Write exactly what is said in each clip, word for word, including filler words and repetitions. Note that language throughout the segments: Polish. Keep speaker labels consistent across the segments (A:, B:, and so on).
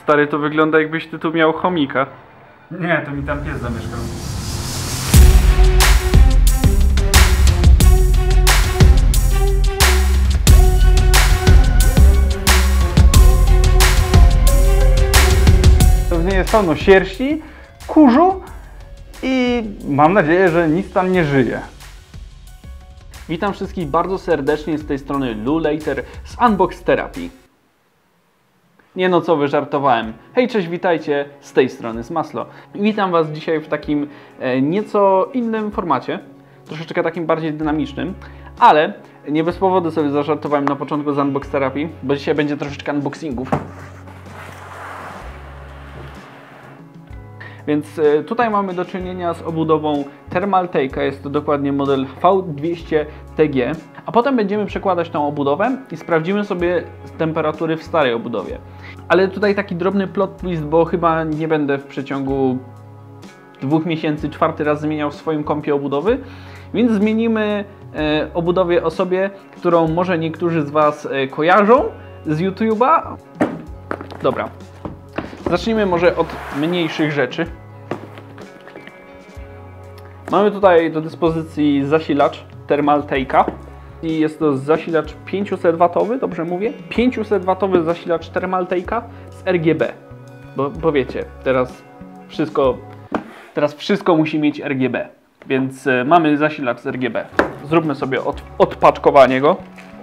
A: Stary, to wygląda jakbyś ty tu miał chomika.
B: Nie, to mi tam pies zamieszkał. W niej jest pełno sierści, kurzu i mam nadzieję, że nic tam nie żyje.
A: Witam wszystkich bardzo serdecznie, z tej strony Lulater z Unbox Therapy. Nie no co, wyżartowałem. Hej, cześć, witajcie, z tej strony z Maslo. Witam Was dzisiaj w takim e, nieco innym formacie, troszeczkę takim bardziej dynamicznym, ale nie bez powodu sobie zażartowałem na początku z Unbox Therapy, bo dzisiaj będzie troszeczkę unboxingów. Więc tutaj mamy do czynienia z obudową Thermaltake'a, jest to dokładnie model V dwieście T G, a potem będziemy przekładać tą obudowę i sprawdzimy sobie temperatury w starej obudowie. Ale tutaj taki drobny plot twist, bo chyba nie będę w przeciągu dwóch miesięcy czwarty raz zmieniał w swoim kompie obudowy, więc zmienimy e, obudowie osobie, którą może niektórzy z Was e, kojarzą z YouTube'a. Dobra. Zacznijmy może od mniejszych rzeczy. Mamy tutaj do dyspozycji zasilacz Thermaltake'a i jest to zasilacz pięćset watowy, dobrze mówię? pięćset watowy zasilacz Thermaltake'a z R G B. Bo, bo wiecie, teraz wszystko, teraz wszystko musi mieć R G B, więc y, mamy zasilacz z R G B. Zróbmy sobie od, odpaczkowanie go.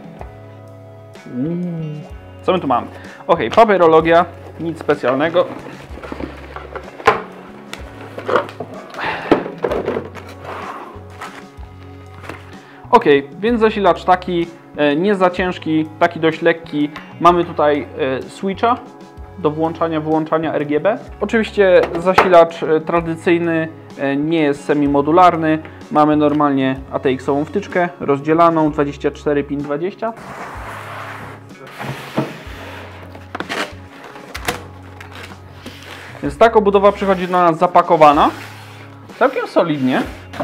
A: Mm. Co my tu mamy? Ok, papierologia. Nic specjalnego. Ok, więc zasilacz taki e, nie za ciężki, taki dość lekki. Mamy tutaj e, switcha do włączania, wyłączania R G B. Oczywiście zasilacz e, tradycyjny e, nie jest semimodularny. Mamy normalnie A T X-ową wtyczkę rozdzielaną dwadzieścia cztery pin dwadzieścia. Więc tak obudowa przychodzi do nas zapakowana, całkiem solidnie.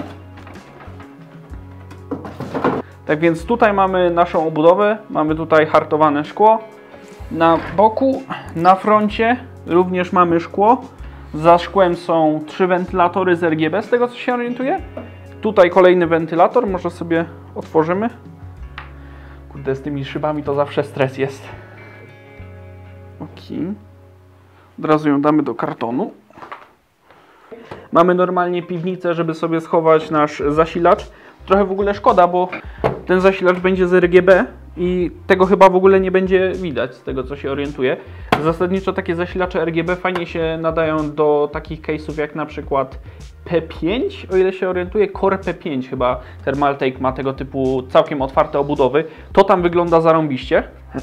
A: Tak więc tutaj mamy naszą obudowę, mamy tutaj hartowane szkło. Na boku, na froncie również mamy szkło. Za szkłem są trzy wentylatory z R G B, z tego co się orientuję. Tutaj kolejny wentylator, może sobie otworzymy. Kurde, z tymi szybami to zawsze stres jest. Ok. Od razu ją damy do kartonu. Mamy normalnie piwnicę, żeby sobie schować nasz zasilacz. Trochę w ogóle szkoda, bo ten zasilacz będzie z R G B i tego chyba w ogóle nie będzie widać, z tego co się orientuję. Zasadniczo takie zasilacze R G B fajnie się nadają do takich case'ów jak na przykład P pięć, o ile się orientuję, Core P pięć chyba Thermaltake ma tego typu całkiem otwarte obudowy. To tam wygląda zarąbiście.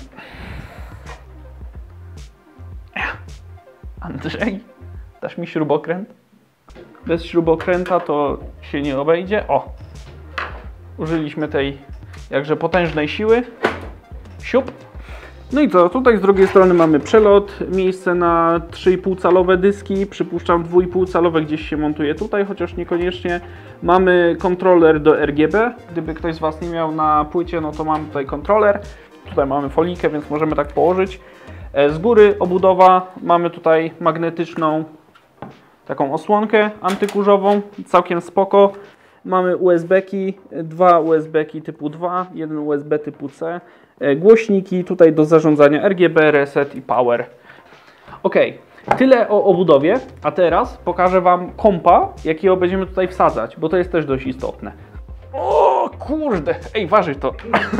A: Andrzej, dasz mi śrubokręt? Bez śrubokręta to się nie obejdzie. O! Użyliśmy tej jakże potężnej siły. Siup! No i co? Tutaj z drugiej strony mamy przelot, miejsce na trzy i pół calowe dyski. Przypuszczam dwa i pół calowe gdzieś się montuje tutaj, chociaż niekoniecznie. Mamy kontroler do R G B. Gdyby ktoś z Was nie miał na płycie, no to mamy tutaj kontroler. Tutaj mamy folikę, więc możemy tak położyć. Z góry obudowa, mamy tutaj magnetyczną taką osłonkę antykurzową, całkiem spoko. Mamy U S B-ki, dwa U S B-ki typu dwa, jeden U S B typu C, głośniki tutaj do zarządzania R G B, reset i power. Ok, tyle o obudowie, a teraz pokażę Wam kompa, jakiego będziemy tutaj wsadzać, bo to jest też dość istotne. O kurde, ej, waży to.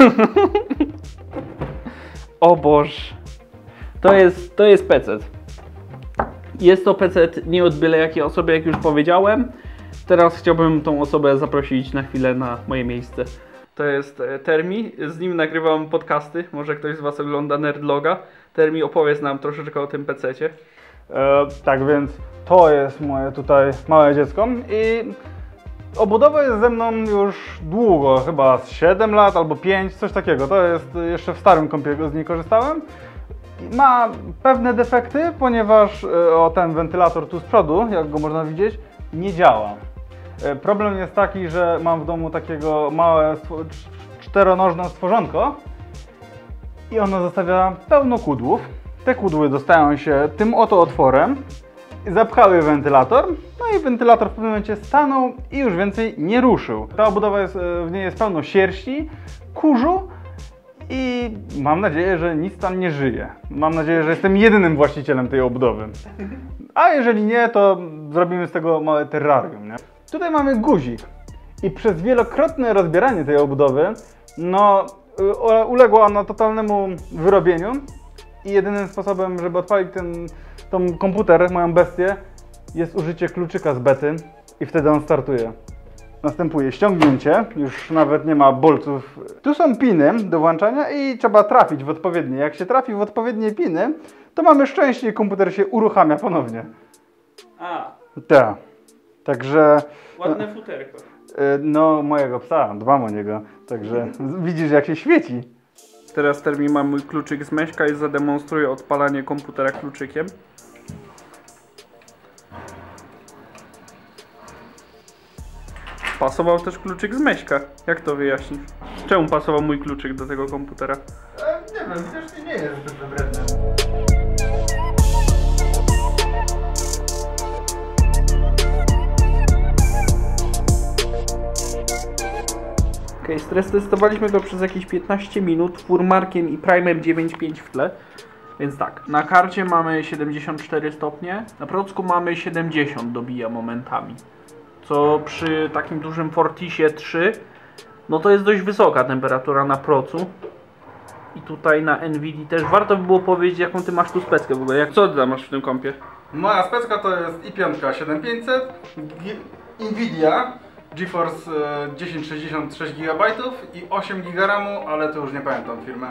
A: O Boże. To jest, to jest P C. Jest to P C nie od byle jakiej osoby, jak już powiedziałem. Teraz chciałbym tą osobę zaprosić na chwilę na moje miejsce. To jest Termi, z nim nagrywam podcasty. Może ktoś z Was ogląda Nerdloga. Termi, opowiedz nam troszeczkę o tym P C-cie.
B: E, tak więc to jest moje tutaj małe dziecko i obudowa jest ze mną już długo, chyba z siedem lat albo pięć, coś takiego. To jest jeszcze w starym kompie z niej korzystałem. Ma pewne defekty, ponieważ o, ten wentylator tu z przodu, jak go można widzieć, nie działa. Problem jest taki, że mam w domu takiego małe czteronożne stworzonko i ono zostawia pełno kudłów. Te kudły dostają się tym oto otworem, zapchały wentylator, no i wentylator w pewnym momencie stanął i już więcej nie ruszył. Ta obudowa jest, w niej jest pełno sierści, kurzu i mam nadzieję, że nic tam nie żyje. Mam nadzieję, że jestem jedynym właścicielem tej obudowy. A jeżeli nie, to zrobimy z tego małe terrarium, nie? Tutaj mamy guzik i przez wielokrotne rozbieranie tej obudowy, no, uległa ona totalnemu wyrobieniu i jedynym sposobem, żeby odpalić ten, ten komputer, moją bestię, jest użycie kluczyka z bety i wtedy on startuje. Następuje ściągnięcie, już nawet nie ma bolców. Tu są piny do włączania i trzeba trafić w odpowiednie. Jak się trafi w odpowiednie piny, to mamy szczęście i komputer się uruchamia ponownie.
A: A.
B: Tak. Także...
A: Ładne futerko.
B: No, mojego psa, dbam o niego. Także widzisz, jak się świeci.
A: Teraz Termin ma mój kluczyk z Meśka i zademonstruję odpalanie komputera kluczykiem. Pasował też kluczyk z Meśka. Jak to wyjaśnisz? Czemu pasował mój kluczyk do tego komputera?
B: E, nie wiem, widocznie nie jest zbyt wybredny.
A: Ok, stres testowaliśmy go przez jakieś piętnaście minut Furmarkiem i Prime'em dziewięć pięć w tle. Więc tak, na karcie mamy siedemdziesiąt cztery stopnie, na procku mamy siedemdziesiąt, dobija momentami. Co przy takim dużym Fortisie trzy, no to jest dość wysoka temperatura na procu. I tutaj na Nvidia też warto by było powiedzieć, jaką ty masz tu speckę w ogóle. Jak co ty tam masz w tym kompie?
B: Moja specka to jest i pięć siedem tysięcy pięćset, Nvidia GeForce tysiąc sześćdziesiąt sześć gigabajtów i osiem giga ramu, ale to już nie pamiętam firmę.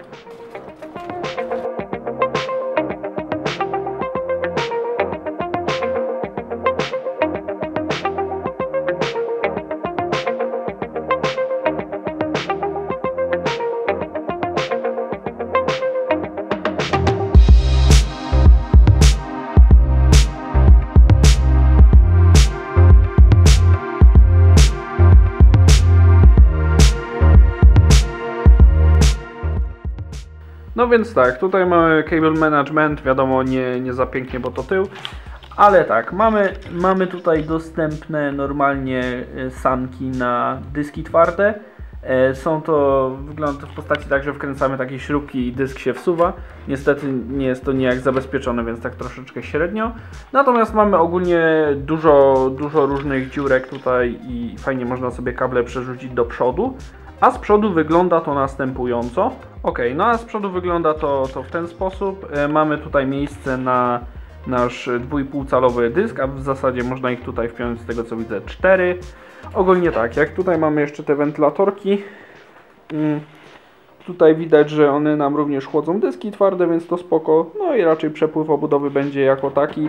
A: No więc tak, tutaj mamy cable management, wiadomo nie, nie za pięknie, bo to tył. Ale tak, mamy, mamy tutaj dostępne normalnie sanki na dyski twarde. Są to, wygląda to w postaci tak, że wkręcamy takie śrubki i dysk się wsuwa. Niestety nie jest to nijak zabezpieczone, więc tak troszeczkę średnio. Natomiast mamy ogólnie dużo, dużo różnych dziurek tutaj i fajnie można sobie kable przerzucić do przodu. A z przodu wygląda to następująco. Ok, no a z przodu wygląda to, to w ten sposób. E, mamy tutaj miejsce na nasz dwa i pół calowy dysk, a w zasadzie można ich tutaj wpiąć, z tego co widzę, cztery. Ogólnie tak, jak tutaj mamy jeszcze te wentylatorki. Mm, tutaj widać, że one nam również chłodzą dyski twarde, więc to spoko. No i raczej przepływ obudowy będzie jako taki.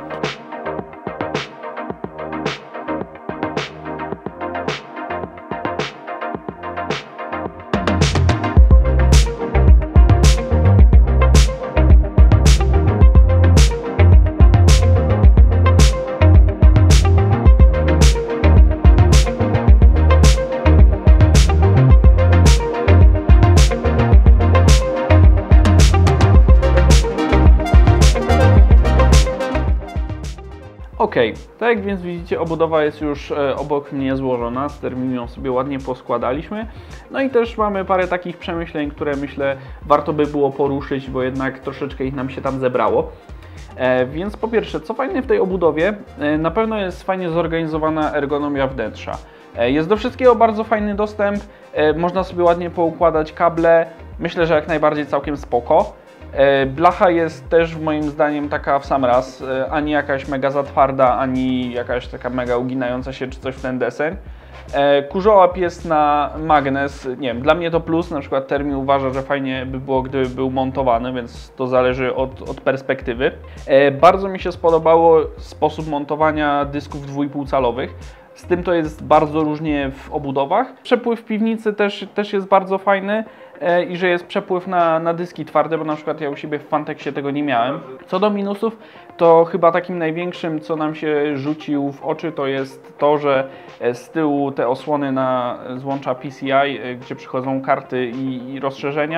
A: Ok, tak jak więc widzicie, obudowa jest już e, obok mnie złożona, z Termin ją sobie ładnie poskładaliśmy. No i też mamy parę takich przemyśleń, które myślę warto by było poruszyć, bo jednak troszeczkę ich nam się tam zebrało. E, więc po pierwsze, co fajne w tej obudowie, e, na pewno jest fajnie zorganizowana ergonomia wnętrza. E, jest do wszystkiego bardzo fajny dostęp, e, można sobie ładnie poukładać kable, myślę, że jak najbardziej całkiem spoko. Blacha jest też moim zdaniem taka w sam raz, ani jakaś mega zatwarda, ani jakaś taka mega uginająca się czy coś w ten deseń. Kurzołap jest na magnes, nie wiem, dla mnie to plus, na przykład Termin uważa, że fajnie by było, gdyby był montowany, więc to zależy od, od perspektywy. Bardzo mi się spodobało sposób montowania dysków dwa i pół calowych. Z tym to jest bardzo różnie w obudowach. Przepływ w piwnicy też, też jest bardzo fajny e, i że jest przepływ na, na dyski twarde, bo na przykład ja u siebie w Fantexie tego nie miałem. Co do minusów, to chyba takim największym, co nam się rzucił w oczy, to jest to, że z tyłu te osłony na złącza P C I, gdzie przychodzą karty i, i rozszerzenia,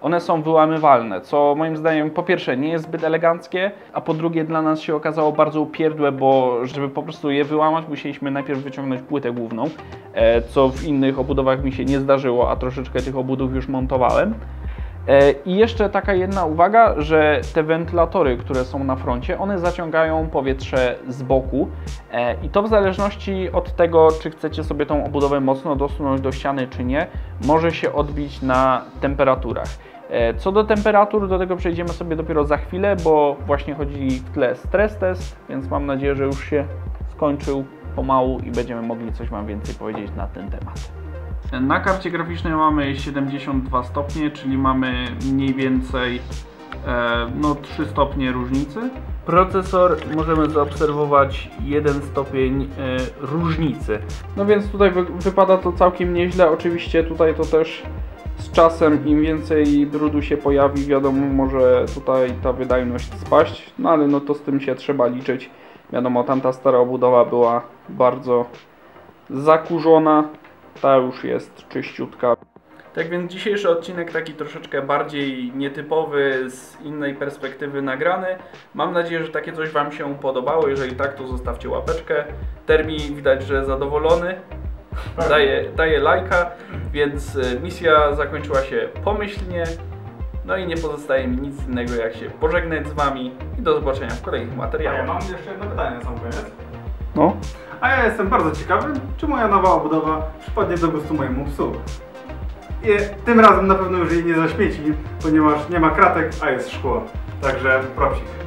A: one są wyłamywalne, co moim zdaniem po pierwsze nie jest zbyt eleganckie, a po drugie dla nas się okazało bardzo upierdłe, bo żeby po prostu je wyłamać, musieliśmy najpierw wyciągnąć płytę główną, co w innych obudowach mi się nie zdarzyło, a troszeczkę tych obudów już montowałem. I jeszcze taka jedna uwaga, że te wentylatory, które są na froncie, one zaciągają powietrze z boku i to w zależności od tego, czy chcecie sobie tą obudowę mocno dosunąć do ściany, czy nie, może się odbić na temperaturach. Co do temperatur, do tego przejdziemy sobie dopiero za chwilę, bo właśnie chodzi w tle stres test, więc mam nadzieję, że już się skończył pomału i będziemy mogli coś Wam więcej powiedzieć na ten temat. Na karcie graficznej mamy siedemdziesiąt dwa stopnie, czyli mamy mniej więcej e, no, trzy stopnie różnicy. Procesor możemy zaobserwować jeden stopień e, różnicy. No więc tutaj wy, wypada to całkiem nieźle. Oczywiście tutaj to też z czasem im więcej brudu się pojawi, wiadomo, może tutaj ta wydajność spaść, no ale no to z tym się trzeba liczyć. Wiadomo, tamta stara obudowa była bardzo zakurzona. Ta już jest czyściutka. Tak więc dzisiejszy odcinek taki troszeczkę bardziej nietypowy, z innej perspektywy nagrany. Mam nadzieję, że takie coś Wam się podobało. Jeżeli tak, to zostawcie łapeczkę. Termi widać, że zadowolony. Daje, daje lajka, więc misja zakończyła się pomyślnie. No i nie pozostaje mi nic innego, jak się pożegnać z Wami i do zobaczenia w kolejnych materiałach.
B: Ja mam jeszcze jedno pytanie na sam koniec.
A: No.
B: A ja jestem bardzo ciekawy, czy moja nowa obudowa przypadnie do gustu mojemu psu. I tym razem na pewno już jej nie zaśmieci, ponieważ nie ma kratek, a jest szkło. Także propsik.